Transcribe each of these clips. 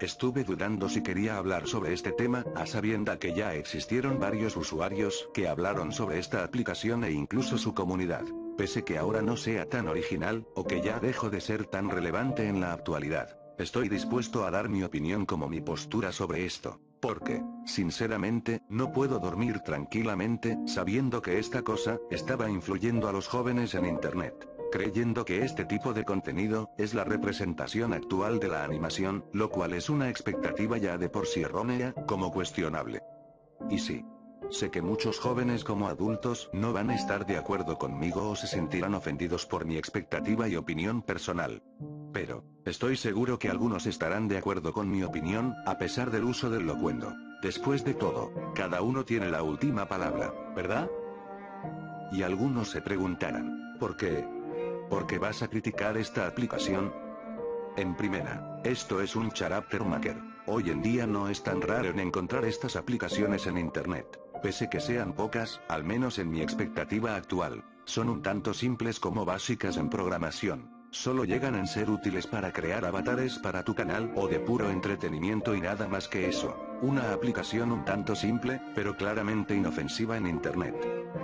Estuve dudando si quería hablar sobre este tema, a sabienda que ya existieron varios usuarios que hablaron sobre esta aplicación e incluso su comunidad. Pese que ahora no sea tan original, o que ya dejó de ser tan relevante en la actualidad, estoy dispuesto a dar mi opinión como mi postura sobre esto. Porque, sinceramente, no puedo dormir tranquilamente, sabiendo que esta cosa estaba influyendo a los jóvenes en Internet, creyendo que este tipo de contenido es la representación actual de la animación, lo cual es una expectativa ya de por sí errónea, como cuestionable. Y sí, sé que muchos jóvenes como adultos no van a estar de acuerdo conmigo o se sentirán ofendidos por mi expectativa y opinión personal. Pero, estoy seguro que algunos estarán de acuerdo con mi opinión, a pesar del uso del locuendo. Después de todo, cada uno tiene la última palabra, ¿verdad? Y algunos se preguntarán, ¿por qué? ¿Por qué vas a criticar esta aplicación? En primera, esto es un character maker. Hoy en día no es tan raro en encontrar estas aplicaciones en Internet. Pese que sean pocas, al menos en mi expectativa actual, son un tanto simples como básicas en programación. Solo llegan a ser útiles para crear avatares para tu canal o de puro entretenimiento y nada más que eso. Una aplicación un tanto simple, pero claramente inofensiva en Internet.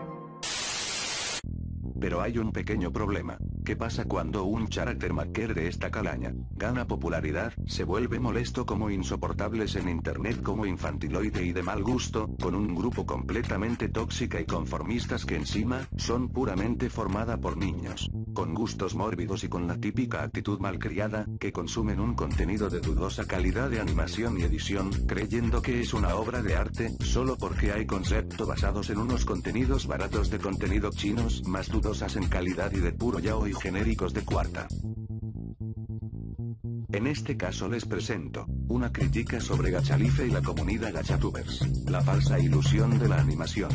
Pero hay un pequeño problema. ¿Qué pasa cuando un character maker de esta calaña gana popularidad, se vuelve molesto como insoportables en Internet como infantiloide y de mal gusto, con un grupo completamente tóxica y conformistas que encima, son puramente formada por niños, con gustos mórbidos y con la típica actitud malcriada, que consumen un contenido de dudosa calidad de animación y edición, creyendo que es una obra de arte, solo porque hay conceptos basados en unos contenidos baratos de contenido chinos, más dudosas en calidad y de puro yaoi genéricos de cuarta. En este caso les presento una crítica sobre Gachalife y la comunidad Gachatubers, la falsa ilusión de la animación.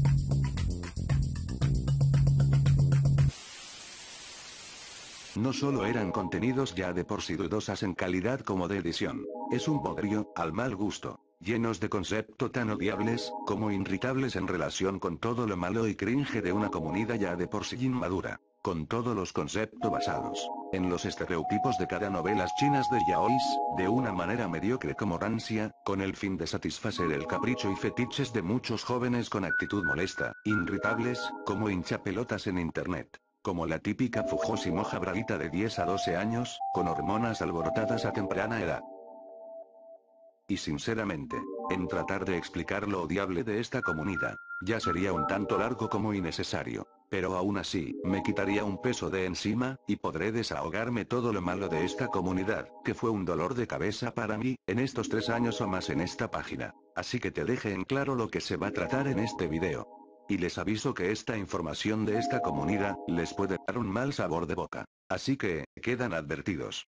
No solo eran contenidos ya de por sí dudosas en calidad como de edición, es un bodrio, al mal gusto, llenos de conceptos tan odiables, como irritables en relación con todo lo malo y cringe de una comunidad ya de por sí inmadura, con todos los conceptos basados en los estereotipos de cada novelas chinas de yaois, de una manera mediocre como rancia, con el fin de satisfacer el capricho y fetiches de muchos jóvenes con actitud molesta, irritables, como hinchapelotas en Internet. Como la típica fujosi moja bravita de 10 a 12 años, con hormonas alborotadas a temprana edad. Y sinceramente, en tratar de explicar lo odiable de esta comunidad, ya sería un tanto largo como innecesario. Pero aún así, me quitaría un peso de encima, y podré desahogarme todo lo malo de esta comunidad, que fue un dolor de cabeza para mí, en estos 3 años o más en esta página. Así que te deje en claro lo que se va a tratar en este video. Y les aviso que esta información de esta comunidad, les puede dar un mal sabor de boca. Así que, quedan advertidos.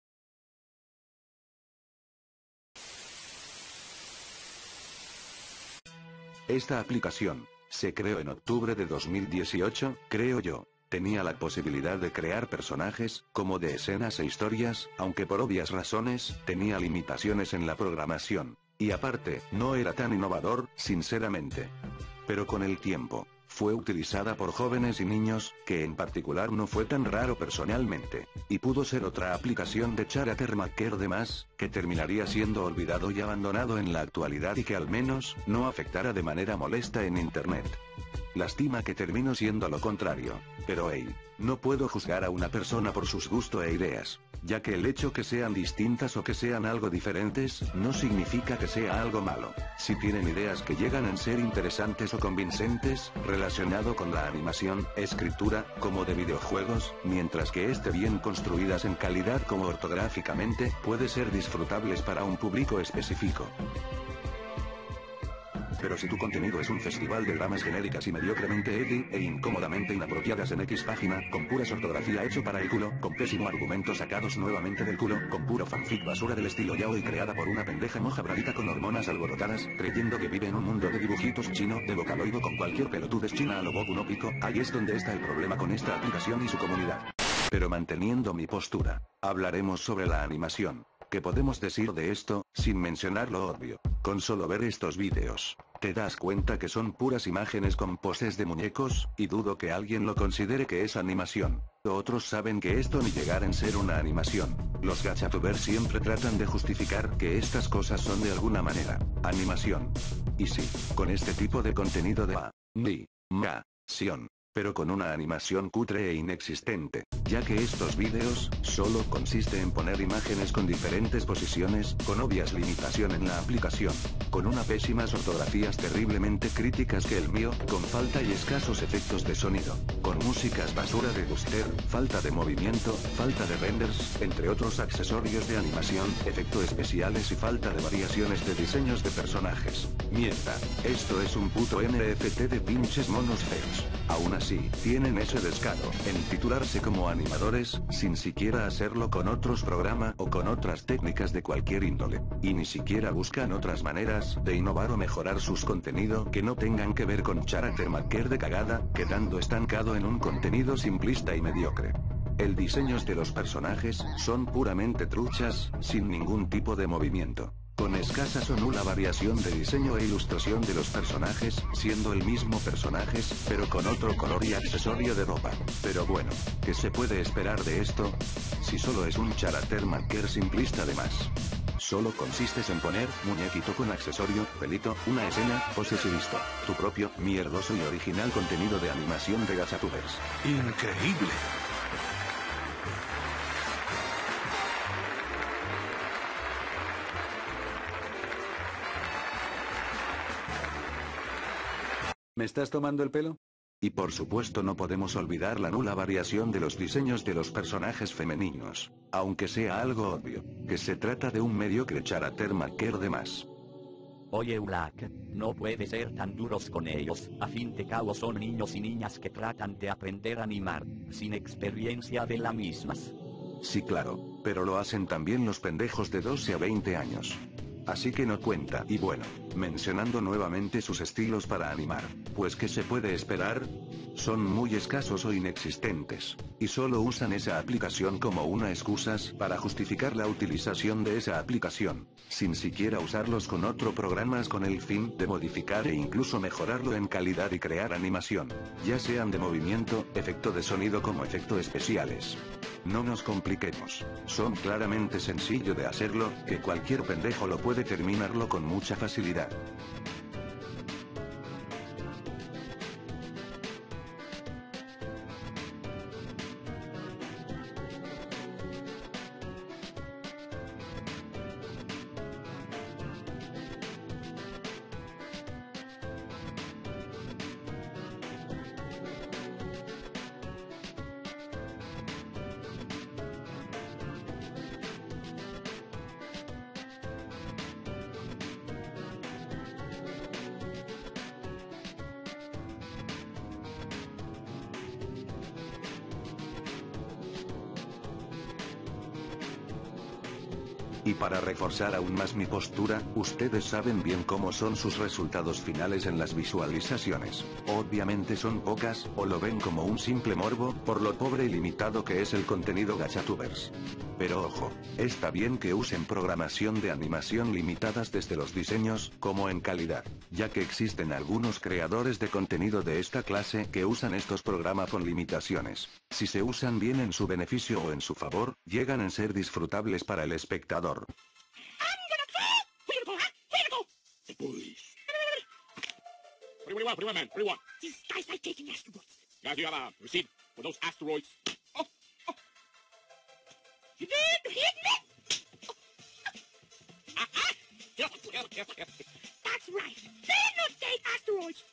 Esta aplicación se creó en octubre de 2018, creo yo. Tenía la posibilidad de crear personajes, como de escenas e historias, aunque por obvias razones, tenía limitaciones en la programación. Y aparte, no era tan innovador, sinceramente. Pero con el tiempo, fue utilizada por jóvenes y niños, que en particular no fue tan raro personalmente, y pudo ser otra aplicación de character maker de más, que terminaría siendo olvidado y abandonado en la actualidad y que al menos, no afectara de manera molesta en Internet. Lástima que terminó siendo lo contrario. Pero hey, no puedo juzgar a una persona por sus gustos e ideas, ya que el hecho que sean distintas o que sean algo diferentes, no significa que sea algo malo. Si tienen ideas que llegan a ser interesantes o convincentes, relacionado con la animación, escritura, como de videojuegos, mientras que esté bien construidas en calidad como ortográficamente, puede ser disfrutables para un público específico. Pero si tu contenido es un festival de dramas genéricas y mediocremente edgy, e incómodamente inapropiadas en X página, con pura ortografía hecho para el culo, con pésimo argumento sacados nuevamente del culo, con puro fanfic basura del estilo yaoi creada por una pendeja moja bravita con hormonas alborotadas, creyendo que vive en un mundo de dibujitos chino, de vocaloid con cualquier pelotudez china a lo Boku no Pico, ahí es donde está el problema con esta aplicación y su comunidad. Pero manteniendo mi postura, hablaremos sobre la animación. ¿Qué podemos decir de esto, sin mencionar lo obvio? Con solo ver estos vídeos, te das cuenta que son puras imágenes con poses de muñecos, y dudo que alguien lo considere que es animación. Otros saben que esto ni llegar en ser una animación. Los gachatubers siempre tratan de justificar que estas cosas son de alguna manera animación. Y sí, con este tipo de contenido de animación, pero con una animación cutre e inexistente, ya que estos vídeos solo consiste en poner imágenes con diferentes posiciones, con obvias limitaciones en la aplicación, con unas pésimas ortografías terriblemente críticas que el mío, con falta y escasos efectos de sonido, con músicas basura de Guster, falta de movimiento, falta de renders, entre otros accesorios de animación, efectos especiales y falta de variaciones de diseños de personajes. Mierda, esto es un puto NFT de pinches monos feos. Aún así, tienen ese descaro en titularse como animadores, sin siquiera hacerlo con otros programas o con otras técnicas de cualquier índole. Y ni siquiera buscan otras maneras de innovar o mejorar sus contenidos que no tengan que ver con character maker de cagada, quedando estancado en un contenido simplista y mediocre. El diseño de los personajes son puramente truchas, sin ningún tipo de movimiento, con escasas o nula variación de diseño e ilustración de los personajes, siendo el mismo personajes, pero con otro color y accesorio de ropa. Pero bueno, ¿qué se puede esperar de esto? Si solo es un character maker simplista de más. Solo consistes en poner muñequito con accesorio, pelito, una escena, poses y listo. Tu propio, mierdoso y original contenido de animación de gachatubers. ¡Increíble! ¿Me estás tomando el pelo? Y por supuesto no podemos olvidar la nula variación de los diseños de los personajes femeninos, aunque sea algo obvio, que se trata de un mediocre character maker de más. Oye Black, no puede ser tan duros con ellos, a fin de cabo son niños y niñas que tratan de aprender a animar, sin experiencia de las mismas. Sí claro, pero lo hacen también los pendejos de 12 a 20 años. Así que no cuenta. Y bueno, mencionando nuevamente sus estilos para animar, pues ¿qué se puede esperar? Son muy escasos o inexistentes, y solo usan esa aplicación como una excusa para justificar la utilización de esa aplicación, sin siquiera usarlos con otro programas con el fin de modificar e incluso mejorarlo en calidad y crear animación, ya sean de movimiento, efecto de sonido como efectos especiales. No nos compliquemos, son claramente sencillo de hacerlo, que cualquier pendejo lo puede terminarlo con mucha facilidad. Y para reforzar aún más mi postura, ustedes saben bien cómo son sus resultados finales en las visualizaciones. Obviamente son pocas, o lo ven como un simple morbo, por lo pobre y limitado que es el contenido gachatubers. Pero ojo, está bien que usen programación de animación limitadas desde los diseños, como en calidad, ya que existen algunos creadores de contenido de esta clase que usan estos programas con limitaciones. Si se usan bien en su beneficio o en su favor, llegan a ser disfrutables para el espectador. What do you want, man? What do you want? These guys like taking asteroids. Guys, you have a receipt for those asteroids. Oh, oh. You did hit me? That's right. They're not take asteroids.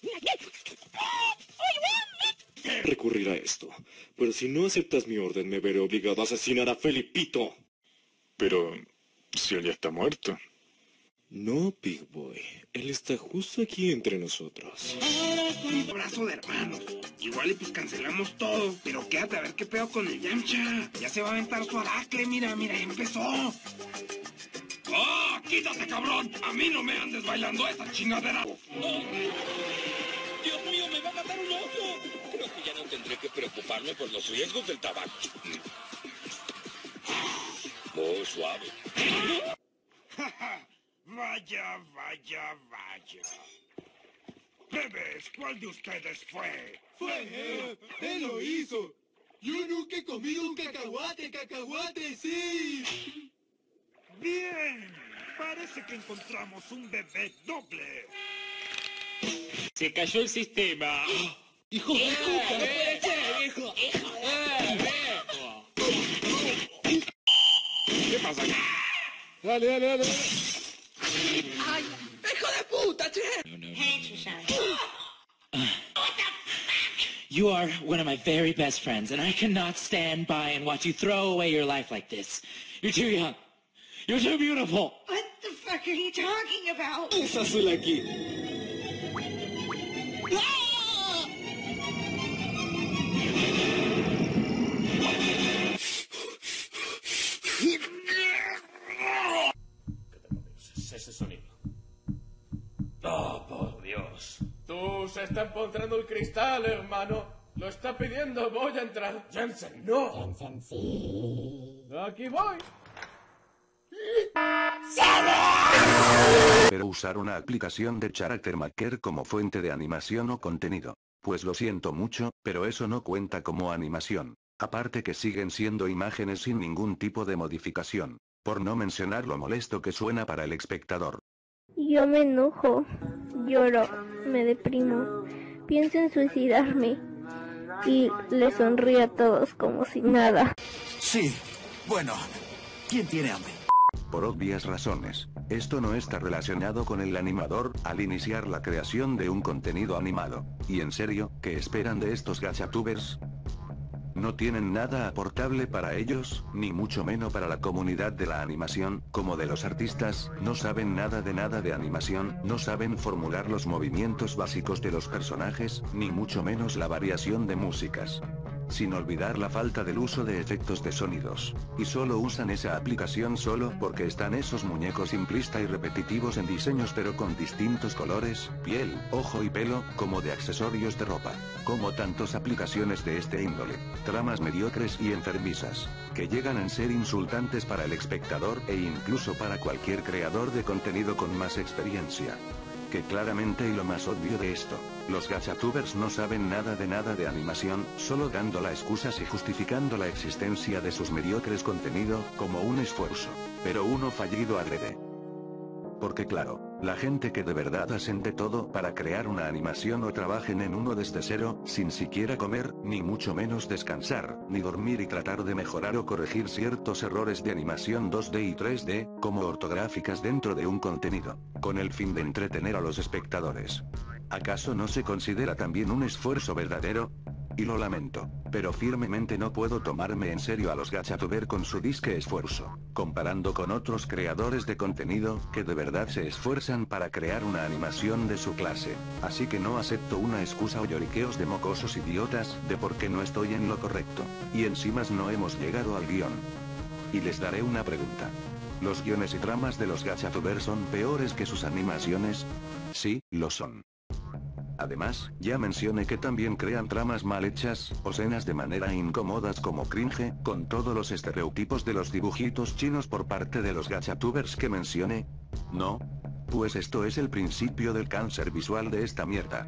Recurrir a esto, pero si no aceptas mi orden me veré obligado a asesinar a Felipito. Pero si él ya está muerto. No, Big Boy. Él está justo aquí entre nosotros. Un abrazo de hermanos. Igual y pues cancelamos todo. Pero quédate a ver qué pedo con el Yamcha. Ya se va a aventar su aracle, mira, ya empezó. ¡Ah! ¡Quítate, cabrón! ¡A mí no me andes bailando esa chingadera! ¡Oh! ¡Dios mío, me va a matar un oso! Creo que ya no tendré que preocuparme por los riesgos del tabaco. Oh, suave. Vaya, vaya, vaya. Bebés, ¿cuál de ustedes fue? Fue él lo hizo. Yo nunca he comido un cacahuate, sí. Bien, parece que encontramos un bebé doble. Se cayó el sistema. ¡Hijo de puta! ¡No puede ser, viejo! ¿Qué pasa acá? Dale. ¡Ay, hijo de puta, che! Hey, Trishan. You are one of my very best friends, and I cannot stand by and watch you throw away your life like this. You're too young. You're too beautiful. What the fuck are you talking about? Es azul aquí. Es ese sonido. Oh, por Dios. Tú se está empotrando el cristal, hermano. Lo está pidiendo, voy a entrar. Jensen, no. Jensen, sí. Aquí voy. Pero usar una aplicación de Character Maker como fuente de animación o contenido. Pues lo siento mucho, pero eso no cuenta como animación. Aparte que siguen siendo imágenes sin ningún tipo de modificación. Por no mencionar lo molesto que suena para el espectador. Yo me enojo, lloro, me deprimo, pienso en suicidarme y le sonrío a todos como si nada. Sí, bueno, ¿quién tiene hambre? Por obvias razones, esto no está relacionado con el animador al iniciar la creación de un contenido animado. Y en serio, ¿qué esperan de estos gachatubers? No tienen nada aportable para ellos, ni mucho menos para la comunidad de la animación, como de los artistas, no saben nada de animación, no saben formular los movimientos básicos de los personajes, ni mucho menos la variación de músicas. Sin olvidar la falta del uso de efectos de sonidos. Y solo usan esa aplicación solo porque están esos muñecos simplistas y repetitivos en diseños pero con distintos colores, piel, ojo y pelo, como de accesorios de ropa. Como tantas aplicaciones de este índole. Tramas mediocres y enfermizas. Que llegan a ser insultantes para el espectador e incluso para cualquier creador de contenido con más experiencia. Que claramente y lo más obvio de esto, los gachatubers no saben nada de animación, solo dando las excusas y justificando la existencia de sus mediocres contenido, como un esfuerzo. Pero uno fallido adrede. Porque claro, la gente que de verdad hacen de todo para crear una animación o trabajen en uno desde cero, sin siquiera comer, ni mucho menos descansar, ni dormir y tratar de mejorar o corregir ciertos errores de animación 2D y 3D, como ortográficas dentro de un contenido, con el fin de entretener a los espectadores. ¿Acaso no se considera también un esfuerzo verdadero? Y lo lamento, pero firmemente no puedo tomarme en serio a los gachatuber con su disque esfuerzo, comparando con otros creadores de contenido, que de verdad se esfuerzan para crear una animación de su clase, así que no acepto una excusa o lloriqueos de mocosos idiotas, de por qué no estoy en lo correcto, y encima no hemos llegado al guión. Y les daré una pregunta. ¿Los guiones y tramas de los gachatubers son peores que sus animaciones? Sí, lo son. Además, ya mencioné que también crean tramas mal hechas, o escenas de manera incómodas como cringe, con todos los estereotipos de los dibujitos chinos por parte de los gachatubers que mencioné. ¿No? Pues esto es el principio del cáncer visual de esta mierda.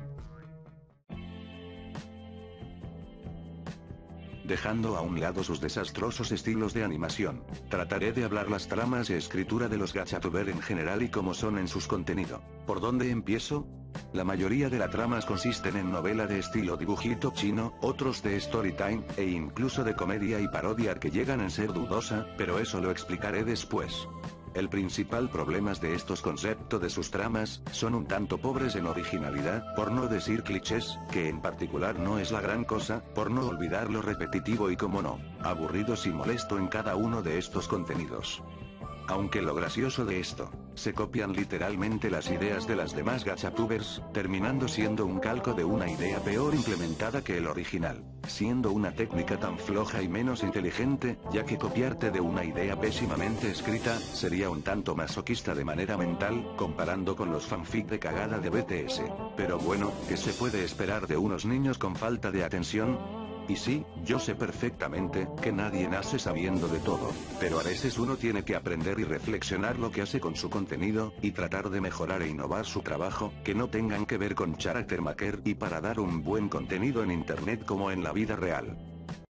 Dejando a un lado sus desastrosos estilos de animación, trataré de hablar las tramas y escritura de los gachatuber en general y cómo son en sus contenido. ¿Por dónde empiezo? La mayoría de las tramas consisten en novela de estilo dibujito chino, otros de storytime, e incluso de comedia y parodia que llegan a ser dudosa, pero eso lo explicaré después. El principal problema de estos conceptos de sus tramas, son un tanto pobres en originalidad, por no decir clichés, que en particular no es la gran cosa, por no olvidar lo repetitivo y como no, aburridos y molesto en cada uno de estos contenidos. Aunque lo gracioso de esto, se copian literalmente las ideas de las demás gachatubers, terminando siendo un calco de una idea peor implementada que el original, siendo una técnica tan floja y menos inteligente, ya que copiarte de una idea pésimamente escrita, sería un tanto masoquista de manera mental, comparando con los fanfic de cagada de BTS. Pero bueno, ¿qué se puede esperar de unos niños con falta de atención? Y sí, yo sé perfectamente, que nadie nace sabiendo de todo, pero a veces uno tiene que aprender y reflexionar lo que hace con su contenido, y tratar de mejorar e innovar su trabajo, que no tengan que ver con Character Maker y para dar un buen contenido en internet como en la vida real.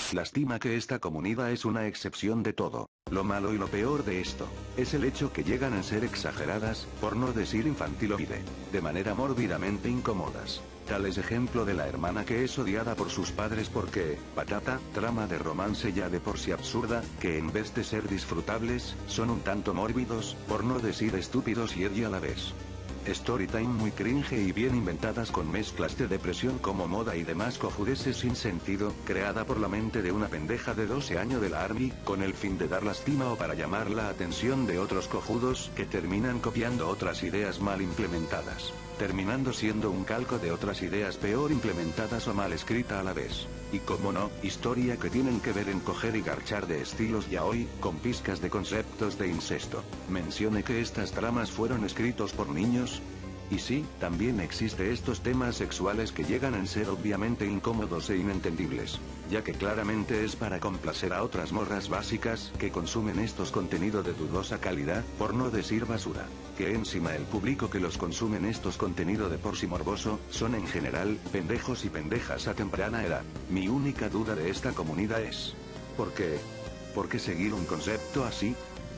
Lástima que esta comunidad es una excepción de todo. Lo malo y lo peor de esto, es el hecho que llegan a ser exageradas, por no decir infantiloide, de manera mórbidamente incómodas. Tal es ejemplo de la hermana que es odiada por sus padres porque, patata, trama de romance ya de por sí absurda, que en vez de ser disfrutables, son un tanto mórbidos, por no decir estúpidos y edgy a la vez. Storytime muy cringe y bien inventadas con mezclas de depresión como moda y demás cojudeces sin sentido, creada por la mente de una pendeja de 12 años de la ARMY, con el fin de dar lástima o para llamar la atención de otros cojudos que terminan copiando otras ideas mal implementadas, terminando siendo un calco de otras ideas peor implementadas o mal escrita a la vez. Y como no, historia que tienen que ver en coger y garchar de estilos yaoi, con pizcas de conceptos de incesto. Mencione que estas tramas fueron escritos por niños. Y sí, también existe estos temas sexuales que llegan a ser obviamente incómodos e inentendibles, ya que claramente es para complacer a otras morras básicas que consumen estos contenidos de dudosa calidad, por no decir basura. Que encima el público que los consumen estos contenidos de por sí morboso, son en general, pendejos y pendejas a temprana edad. Mi única duda de esta comunidad es: ¿por qué? ¿Por qué seguir un concepto así?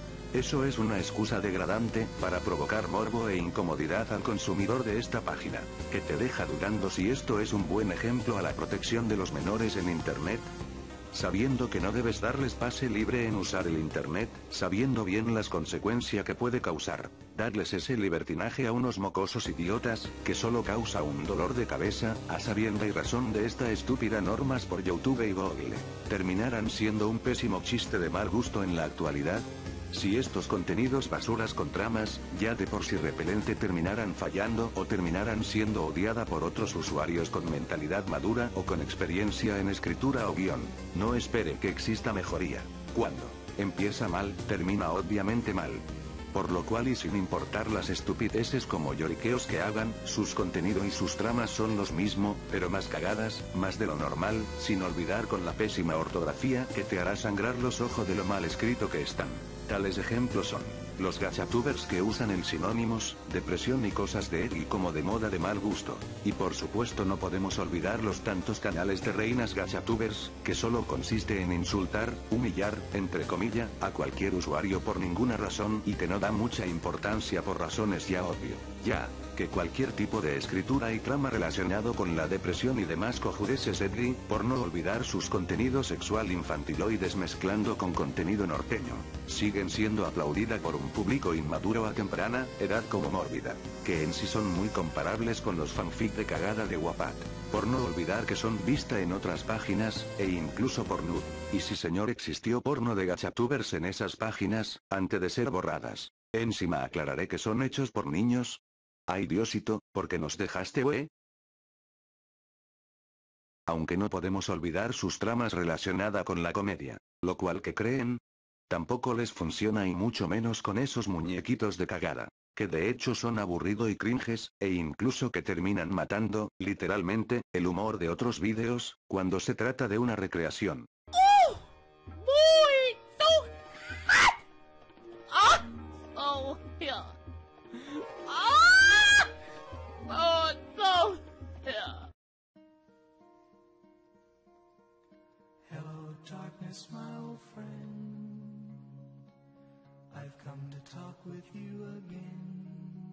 Eso es una excusa degradante, para provocar morbo e incomodidad al consumidor de esta página, que te deja dudando si esto es un buen ejemplo a la protección de los menores en internet. Sabiendo que no debes darles pase libre en usar el internet, sabiendo bien las consecuencias que puede causar, darles ese libertinaje a unos mocosos idiotas, que solo causa un dolor de cabeza, a sabienda y razón de esta estúpida normas por YouTube y Google, terminarán siendo un pésimo chiste de mal gusto en la actualidad. Si estos contenidos basuras con tramas, ya de por sí repelente terminaran fallando o terminaran siendo odiada por otros usuarios con mentalidad madura o con experiencia en escritura o guión, no espere que exista mejoría. Cuando empieza mal, termina obviamente mal. Por lo cual y sin importar las estupideces como lloriqueos que hagan, sus contenidos y sus tramas son los mismo, pero más cagadas, más de lo normal, sin olvidar con la pésima ortografía que te hará sangrar los ojos de lo mal escrito que están. Tales ejemplos son los gachatubers que usan en sinónimos, depresión y cosas de edgy como de moda de mal gusto. Y por supuesto no podemos olvidar los tantos canales de reinas gachatubers, que solo consiste en insultar, humillar, entre comillas, a cualquier usuario por ninguna razón y que no da mucha importancia por razones ya obvio. Ya que cualquier tipo de escritura y trama relacionado con la depresión y demás cojudeces edgy, por no olvidar sus contenidos sexual infantiloides mezclando con contenido norteño, siguen siendo aplaudida por un público inmaduro a temprana edad como mórbida, que en sí son muy comparables con los fanfic de cagada de Wattpad, por no olvidar que son vista en otras páginas, e incluso Pornhub. Y si señor existió porno de gachatubers en esas páginas, antes de ser borradas. Encima aclararé que son hechos por niños. Ay Diosito, ¿por qué nos dejaste Aunque no podemos olvidar sus tramas relacionadas con la comedia, lo cual que creen, tampoco les funciona y mucho menos con esos muñequitos de cagada, que de hecho son aburridos y cringes, e incluso que terminan matando, literalmente, el humor de otros vídeos, cuando se trata de una recreación. ¡Oh! ¡Muy! ¡So hot! ¡Ah! ¡Oh, yeah! ¡Ah! ¡Oh, so yeah! Hello, darkness, my old friend. I've come to talk with you again.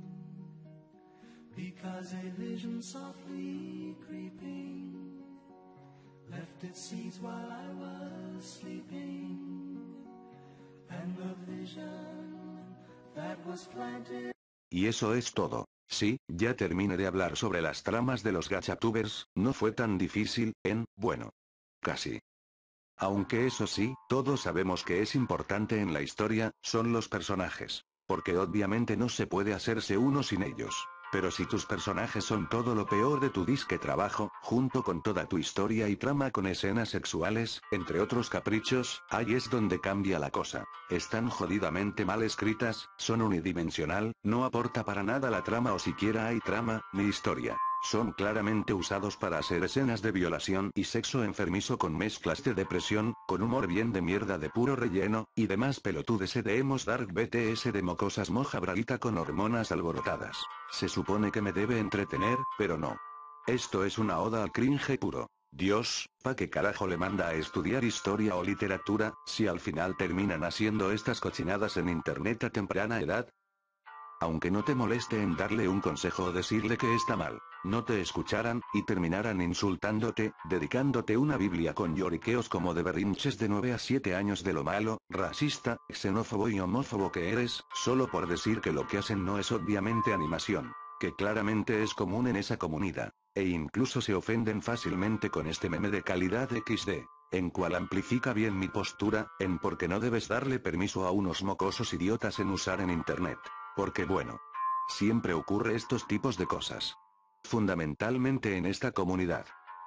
Because a vision softly creeping left its seeds while I was sleeping. And the vision that was planted. Y eso es todo. Sí, ya terminé de hablar sobre las tramas de los gachatubers, no fue tan difícil, bueno. Casi. Aunque eso sí, todos sabemos que es importante en la historia, son los personajes. Porque obviamente no se puede hacerse uno sin ellos. Pero si tus personajes son todo lo peor de tu disque trabajo, junto con toda tu historia y trama con escenas sexuales, entre otros caprichos, ahí es donde cambia la cosa. Están jodidamente mal escritas, son unidimensional, no aporta para nada la trama o siquiera hay trama, ni historia. Son claramente usados para hacer escenas de violación y sexo enfermizo con mezclas de depresión, con humor bien de mierda de puro relleno, y demás pelotudes de emos dark BTS de mocosas moja braguita con hormonas alborotadas. Se supone que me debe entretener, pero no. Esto es una oda al cringe puro. Dios, ¿pa' qué carajo le manda a estudiar historia o literatura, si al final terminan haciendo estas cochinadas en internet a temprana edad? Aunque no te moleste en darle un consejo o decirle que está mal, no te escucharan, y terminaran insultándote, dedicándote una biblia con lloriqueos como de berrinches de 9 a 7 años de lo malo, racista, xenófobo y homófobo que eres, solo por decir que lo que hacen no es obviamente animación, que claramente es común en esa comunidad, e incluso se ofenden fácilmente con este meme de calidad XD. En cual amplifica bien mi postura, en por qué no debes darle permiso a unos mocosos idiotas en usar en internet. Porque bueno, siempre ocurre estos tipos de cosas. Fundamentalmente en esta comunidad.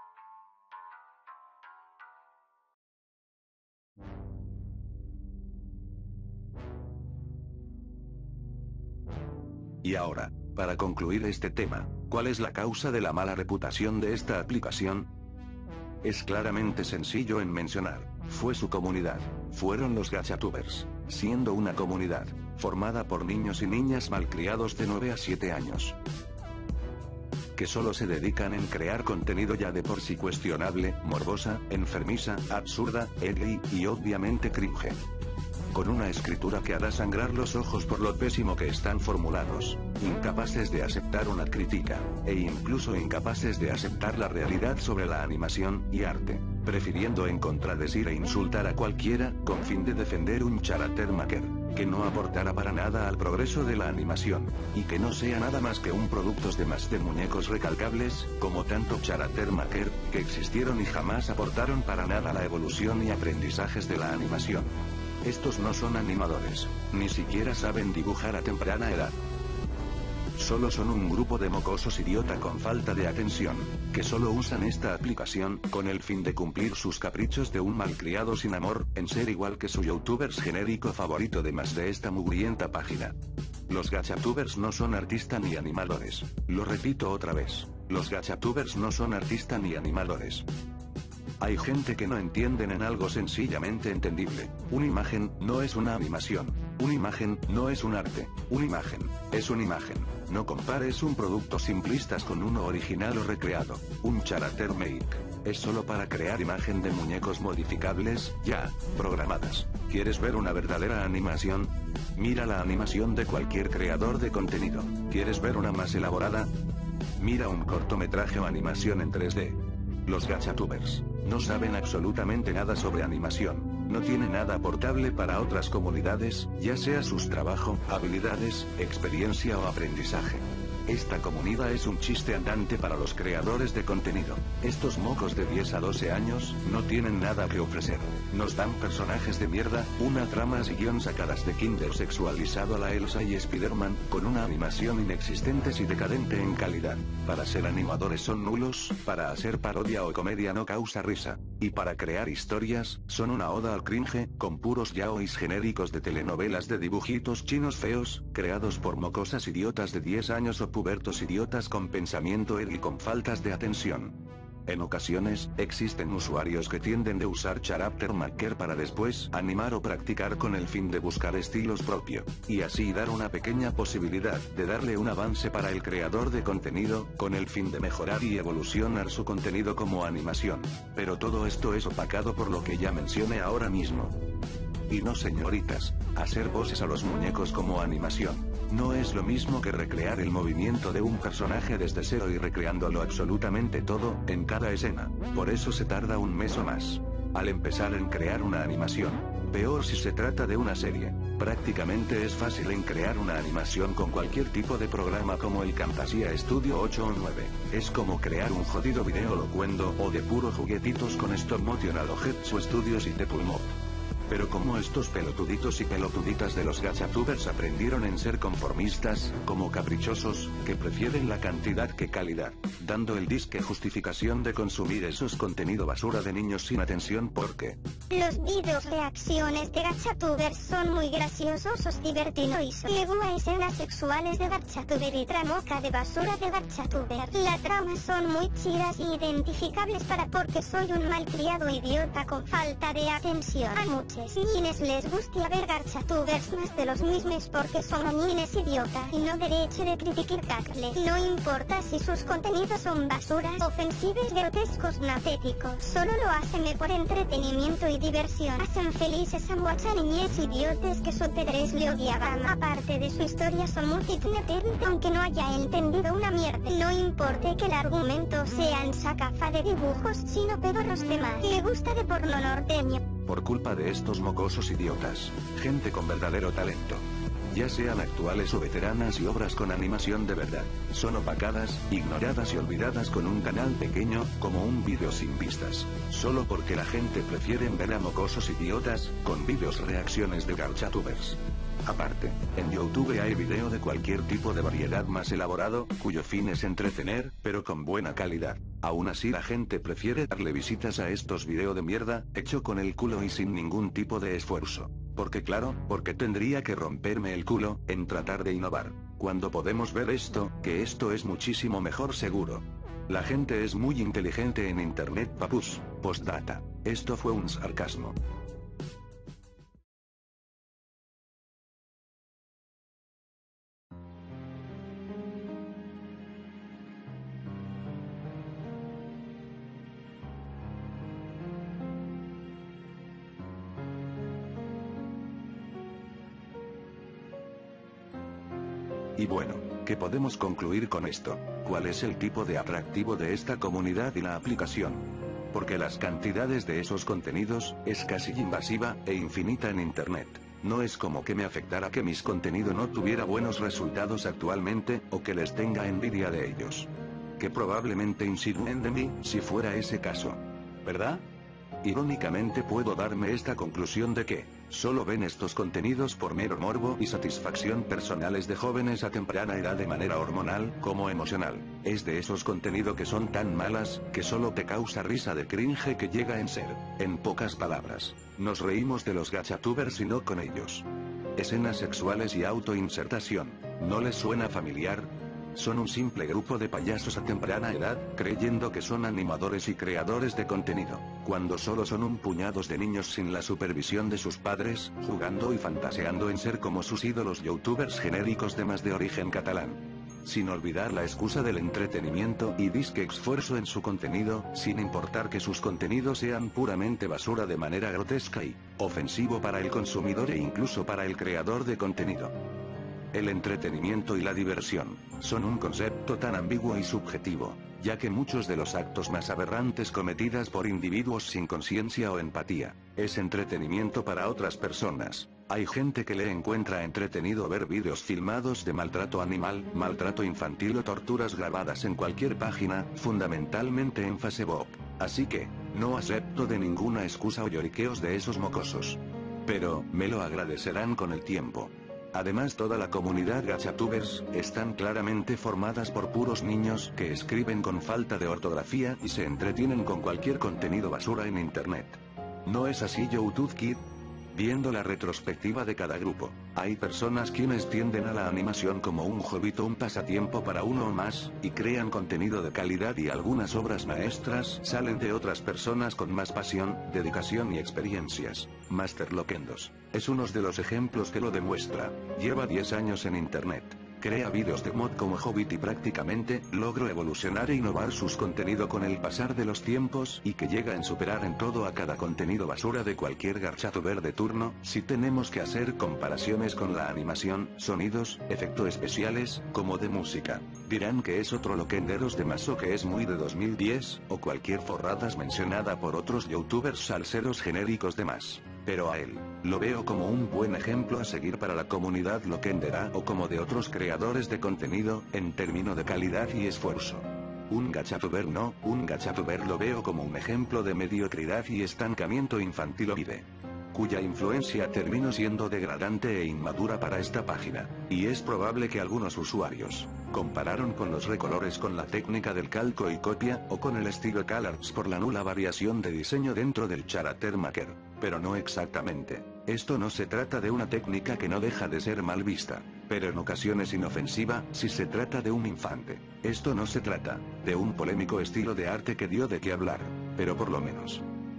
Y ahora, para concluir este tema, ¿cuál es la causa de la mala reputación de esta aplicación? Es claramente sencillo en mencionar, fue su comunidad, fueron los gachatubers, siendo una comunidad, formada por niños y niñas malcriados de 9 a 7 años. Que solo se dedican en crear contenido ya de por sí cuestionable, morbosa, enfermiza, absurda, edgy, y obviamente cringe. Con una escritura que hará sangrar los ojos por lo pésimo que están formulados, incapaces de aceptar una crítica, e incluso incapaces de aceptar la realidad sobre la animación y arte, prefiriendo en contradecir e insultar a cualquiera, con fin de defender un character maker, que no aportará para nada al progreso de la animación, y que no sea nada más que un producto de más de muñecos recalcables, como tanto character maker, que existieron y jamás aportaron para nada a la evolución y aprendizajes de la animación. Estos no son animadores, ni siquiera saben dibujar a temprana edad. Solo son un grupo de mocosos idiota con falta de atención, que solo usan esta aplicación con el fin de cumplir sus caprichos de un malcriado sin amor, en ser igual que su youtubers genérico favorito de más de esta mugrienta página. Los gachatubers no son artistas ni animadores. Lo repito otra vez, los gachatubers no son artistas ni animadores. Hay gente que no entienden en algo sencillamente entendible. Una imagen no es una animación. Una imagen no es un arte. Una imagen es una imagen. No compares un producto simplistas con uno original o recreado. Un character make es solo para crear imagen de muñecos modificables, ya, programadas. ¿Quieres ver una verdadera animación? Mira la animación de cualquier creador de contenido. ¿Quieres ver una más elaborada? Mira un cortometraje o animación en 3D. Los gachatubers no saben absolutamente nada sobre animación, no tienen nada aportable para otras comunidades, ya sea sus trabajo, habilidades, experiencia o aprendizaje. Esta comunidad es un chiste andante para los creadores de contenido. Estos mocos de 10 a 12 años no tienen nada que ofrecer. Nos dan personajes de mierda, una tramas y guión sacadas de Kinder sexualizado a la Elsa y Spider-Man, con una animación inexistentes y decadente en calidad. Para ser animadores son nulos, para hacer parodia o comedia no causa risa, y para crear historias, son una oda al cringe, con puros yaois genéricos de telenovelas de dibujitos chinos feos, creados por mocosas idiotas de 10 años o pubertos idiotas con pensamiento y con faltas de atención. En ocasiones, existen usuarios que tienden de usar character maker para después animar o practicar con el fin de buscar estilos propios, y así dar una pequeña posibilidad de darle un avance para el creador de contenido, con el fin de mejorar y evolucionar su contenido como animación. Pero todo esto es opacado por lo que ya mencioné ahora mismo. Y no, señoritas, hacer voces a los muñecos como animación no es lo mismo que recrear el movimiento de un personaje desde cero y recreándolo absolutamente todo, en cada escena. Por eso se tarda un mes o más al empezar en crear una animación. Peor si se trata de una serie. Prácticamente es fácil en crear una animación con cualquier tipo de programa como el Camtasia Studio 8 o 9. Es como crear un jodido video locuendo o de puro juguetitos con stop motion a lo Hetsu Studios y The Pulmo. Pero como estos pelotuditos y pelotuditas de los gachatubers aprendieron en ser conformistas, como caprichosos, que prefieren la cantidad que calidad, dando el disque justificación de consumir esos contenido basura de niños sin atención porque los vídeos reacciones de gachatubers son muy graciosos, divertidos. Luego hay escenas sexuales de gachatuber y tramoca de basura de gachatuber. Las tramas son muy chidas e identificables porque soy un malcriado idiota con falta de atención. A mucha Entonces, niñes les gusta ver garchatubers más de los mismos porque son niñes idiotas y no derecho de criticarle. No importa si sus contenidos son basuras, ofensivos, grotescos, patéticos. Solo lo hacen por entretenimiento y diversión. Hacen felices a muchas niñez idiotas que sus padres le odiaban. Aparte de su historia son multitudinarias, aunque no haya entendido una mierda. No importa que el argumento sea en sacafa de dibujos, sino peor los temas. Le gusta de porno norteño. Por culpa de estos mocosos idiotas, gente con verdadero talento, ya sean actuales o veteranas y obras con animación de verdad, son opacadas, ignoradas y olvidadas con un canal pequeño, como un vídeo sin vistas, solo porque la gente prefiere ver a mocosos idiotas, con vídeos reacciones de garchatubers. Aparte, en YouTube hay video de cualquier tipo de variedad más elaborado, cuyo fin es entretener, pero con buena calidad. Aún así la gente prefiere darle visitas a estos videos de mierda, hecho con el culo y sin ningún tipo de esfuerzo. Porque claro, porque tendría que romperme el culo, en tratar de innovar. Cuando podemos ver esto, que esto es muchísimo mejor seguro. La gente es muy inteligente en internet, papus. Postdata. Esto fue un sarcasmo. Y bueno, ¿qué podemos concluir con esto? ¿Cuál es el tipo de atractivo de esta comunidad y la aplicación? Porque las cantidades de esos contenidos, es casi invasiva, e infinita en internet. No es como que me afectara que mis contenidos no tuviera buenos resultados actualmente, o que les tenga envidia de ellos. Que probablemente insinúen de mí, si fuera ese caso. ¿Verdad? Irónicamente puedo darme esta conclusión de que, solo ven estos contenidos por mero morbo y satisfacción personales de jóvenes a temprana edad de manera hormonal, como emocional. Es de esos contenidos que son tan malas, que solo te causa risa de cringe que llega en ser. En pocas palabras, nos reímos de los gachatubers y no con ellos. Escenas sexuales y autoinsertación, ¿no les suena familiar? Son un simple grupo de payasos a temprana edad, creyendo que son animadores y creadores de contenido, cuando solo son un puñados de niños sin la supervisión de sus padres, jugando y fantaseando en ser como sus ídolos youtubers genéricos de más de origen catalán. Sin olvidar la excusa del entretenimiento y disque esfuerzo en su contenido, sin importar que sus contenidos sean puramente basura de manera grotesca y ofensivo para el consumidor e incluso para el creador de contenido. El entretenimiento y la diversión son un concepto tan ambiguo y subjetivo, ya que muchos de los actos más aberrantes cometidas por individuos sin conciencia o empatía, es entretenimiento para otras personas. Hay gente que le encuentra entretenido ver vídeos filmados de maltrato animal, maltrato infantil o torturas grabadas en cualquier página, fundamentalmente en Facebook. Así que, no acepto de ninguna excusa o lloriqueos de esos mocosos. Pero, me lo agradecerán con el tiempo. Además toda la comunidad gachatubers, están claramente formadas por puros niños que escriben con falta de ortografía y se entretienen con cualquier contenido basura en internet. ¿No es así YouTube Kid? Viendo la retrospectiva de cada grupo, hay personas quienes tienden a la animación como un hobby o un pasatiempo para uno o más, y crean contenido de calidad y algunas obras maestras salen de otras personas con más pasión, dedicación y experiencias. Master Loquendos es uno de los ejemplos que lo demuestra. Lleva 10 años en internet. Crea vídeos de mod como hobby y prácticamente logró evolucionar e innovar sus contenidos con el pasar de los tiempos y que llega a superar en todo a cada contenido basura de cualquier garchatuber de turno. Si tenemos que hacer comparaciones con la animación, sonidos, efectos especiales, como de música, dirán que es otro Loquenderos de más o que es muy de 2010, o cualquier forradas mencionada por otros youtubers salseros genéricos de más. Pero a él, lo veo como un buen ejemplo a seguir para la comunidad loquendera o como de otros creadores de contenido, en términos de calidad y esfuerzo. Un gachatuber no, un gachatuber lo veo como un ejemplo de mediocridad y estancamiento infantiloide, cuya influencia terminó siendo degradante e inmadura para esta página, y es probable que algunos usuarios compararon con los recolores con la técnica del calco y copia, o con el estilo CalArts por la nula variación de diseño dentro del Character Maker, pero no exactamente. Esto no se trata de una técnica que no deja de ser mal vista, pero en ocasiones inofensiva, si se trata de un infante. Esto no se trata de un polémico estilo de arte que dio de qué hablar, pero por lo menos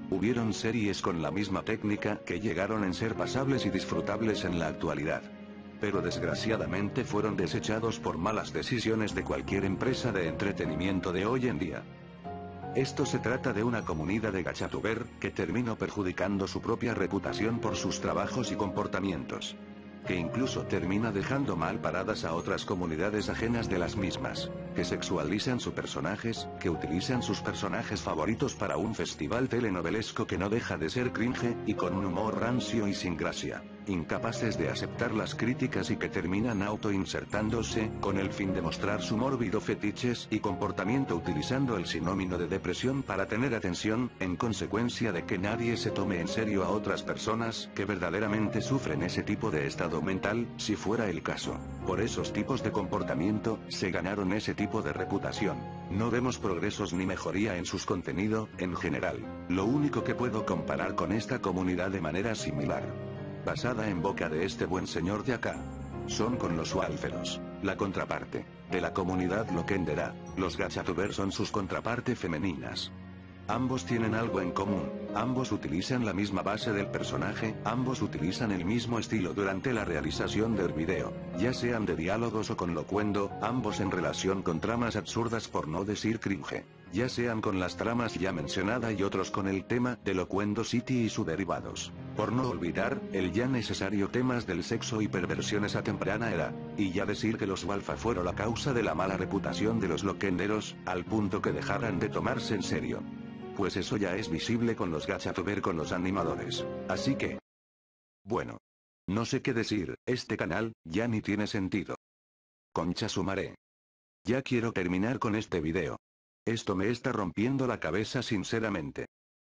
Hubieron series con la misma técnica que llegaron en ser pasables y disfrutables en la actualidad. Pero desgraciadamente fueron desechados por malas decisiones de cualquier empresa de entretenimiento de hoy en día. Esto se trata de una comunidad de gachatuber que terminó perjudicando su propia reputación por sus trabajos y comportamientos, que incluso termina dejando mal paradas a otras comunidades ajenas de las mismas, que sexualizan sus personajes, que utilizan sus personajes favoritos para un festival telenovelesco que no deja de ser cringe, y con un humor rancio y sin gracia, incapaces de aceptar las críticas y que terminan autoinsertándose, con el fin de mostrar su mórbido fetiches y comportamiento utilizando el sinónimo de depresión para tener atención, en consecuencia de que nadie se tome en serio a otras personas que verdaderamente sufren ese tipo de estado mental, si fuera el caso. Por esos tipos de comportamiento, se ganaron ese tipo de reputación. No vemos progresos ni mejoría en sus contenido, en general. Lo único que puedo comparar con esta comunidad de manera similar, basada en boca de este buen señor de acá, son con los Walferos, la contraparte de la comunidad loquendera. Los gachatubers son sus contraparte femeninas. Ambos tienen algo en común, ambos utilizan la misma base del personaje, ambos utilizan el mismo estilo durante la realización del video, ya sean de diálogos o con locuendo, ambos en relación con tramas absurdas por no decir cringe, ya sean con las tramas ya mencionada y otros con el tema de Loquendo City y sus derivados, por no olvidar, el ya necesario temas del sexo y perversiones a temprana edad, y ya decir que los Walfa fueron la causa de la mala reputación de los loquenderos, al punto que dejaran de tomarse en serio. Pues eso ya es visible con los gachatuber con los animadores. Así que... bueno. No sé qué decir, este canal, ya ni tiene sentido. Concha su madre. Ya quiero terminar con este video. Esto me está rompiendo la cabeza sinceramente.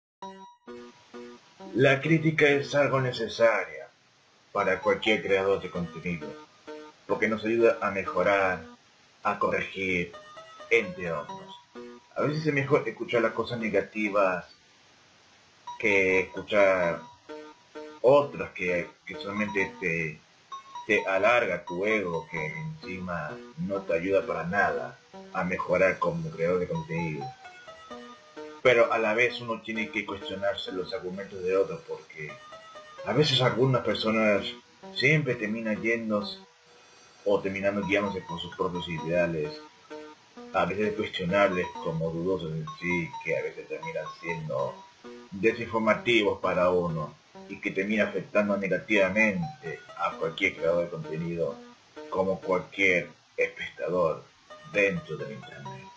La crítica es algo necesaria para cualquier creador de contenido, porque nos ayuda a mejorar, a corregir, entre otros. A veces es mejor escuchar las cosas negativas que escuchar otras que solamente te alarga tu ego, que encima no te ayuda para nada a mejorar como creador de contenido. Pero a la vez uno tiene que cuestionarse los argumentos de otros, porque a veces algunas personas siempre terminan yéndose o terminando guiándose por sus propios ideales, a veces cuestionables como dudosos en sí, que a veces terminan siendo desinformativos para uno y que termina afectando negativamente a cualquier creador de contenido como cualquier espectador dentro del internet.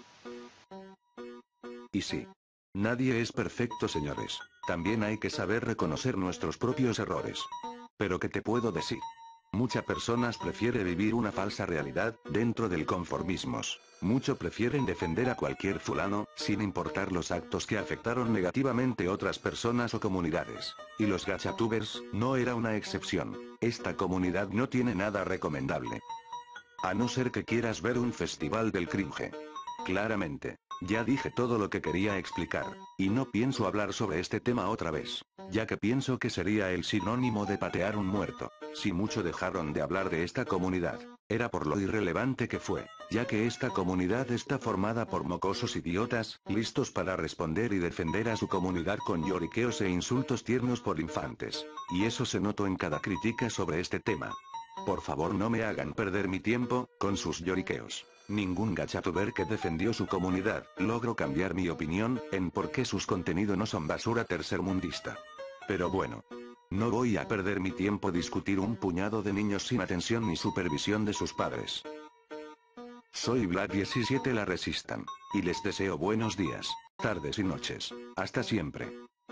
Y sí, nadie es perfecto, señores. También hay que saber reconocer nuestros propios errores. Pero ¿qué te puedo decir? Muchas personas prefieren vivir una falsa realidad, dentro del conformismos. Muchos prefieren defender a cualquier fulano, sin importar los actos que afectaron negativamente otras personas o comunidades. Y los gachatubers, no era una excepción. Esta comunidad no tiene nada recomendable. A no ser que quieras ver un festival del cringe. Claramente. Ya dije todo lo que quería explicar, y no pienso hablar sobre este tema otra vez, ya que pienso que sería el sinónimo de patear un muerto. Si mucho dejaron de hablar de esta comunidad, era por lo irrelevante que fue, ya que esta comunidad está formada por mocosos idiotas, listos para responder y defender a su comunidad con lloriqueos e insultos tiernos por infantes. Y eso se notó en cada crítica sobre este tema. Por favor, no me hagan perder mi tiempo con sus lloriqueos. Ningún gachatuber que defendió su comunidad logró cambiar mi opinión en por qué sus contenidos no son basura tercermundista. Pero bueno, no voy a perder mi tiempo discutir un puñado de niños sin atención ni supervisión de sus padres. Soy Vlad17 la Resistan, y les deseo buenos días, tardes y noches. Hasta siempre.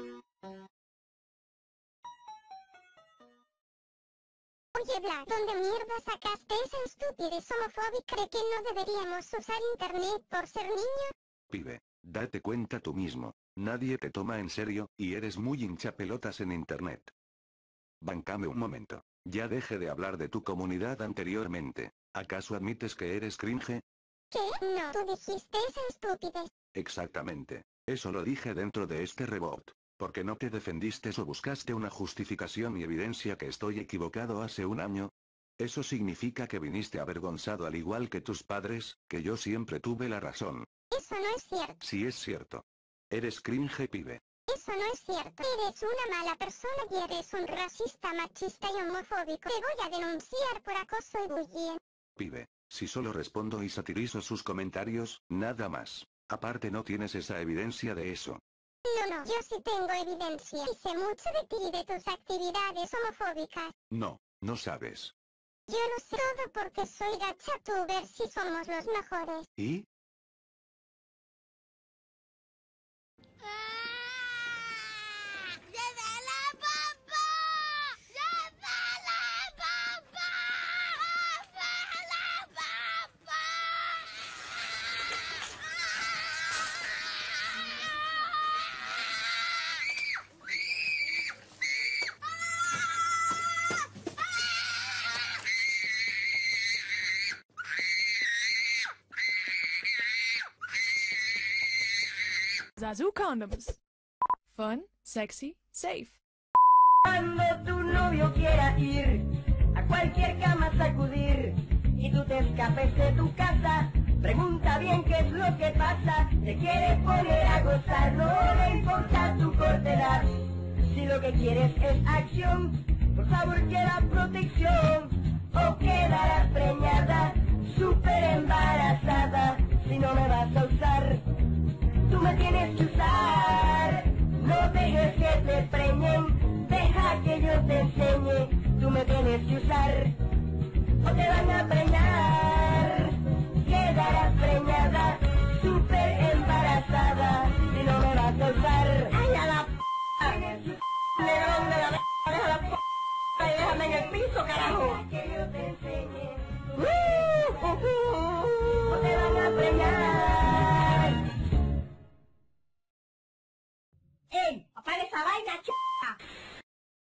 Oye Vlad, ¿dónde mierda sacaste esa estupidez homofóbica de que no deberíamos usar internet por ser niños? Pibe, date cuenta tú mismo, nadie te toma en serio, y eres muy hinchapelotas en internet. Bancame un momento, ya dejé de hablar de tu comunidad anteriormente, ¿acaso admites que eres cringe? ¿Qué? No, tú dijiste esa estupidez. Exactamente, eso lo dije dentro de este rebot. ¿Por qué no te defendiste o buscaste una justificación y evidencia que estoy equivocado hace un año? Eso significa que viniste avergonzado al igual que tus padres, que yo siempre tuve la razón. Eso no es cierto. Sí es cierto. Eres cringe, pibe. Eso no es cierto. Eres una mala persona y eres un racista, machista y homofóbico. Te voy a denunciar por acoso y bullying. Pibe, si solo respondo y satirizo sus comentarios, nada más. Aparte no tienes esa evidencia de eso. No, yo sí tengo evidencia. Y sé mucho de ti y de tus actividades homofóbicas. No, no sabes. Yo lo sé todo porque soy gachatuber si somos los mejores. ¿Y? Zazu Condoms. Fun, sexy, safe. Cuando tu novio quiera ir a cualquier cama a sacudir y tú te escapes de tu casa, pregunta bien qué es lo que pasa. Te quieres poner a gozar, no le importa tu corta edad. Si lo que quieres es acción, por favor quiera protección o quedarás preñada, súper embarazada. Si no me vas a usar, tú me tienes que usar. No dejes que te preñen, deja que yo te enseñe. Tú me tienes que usar o te van a preñar. Quedarás preñada, súper embarazada. Si no me vas a usar, ¡ay, a la p***! León de la deja la p***! Y déjame en el piso, carajo. Que yo te enseñe.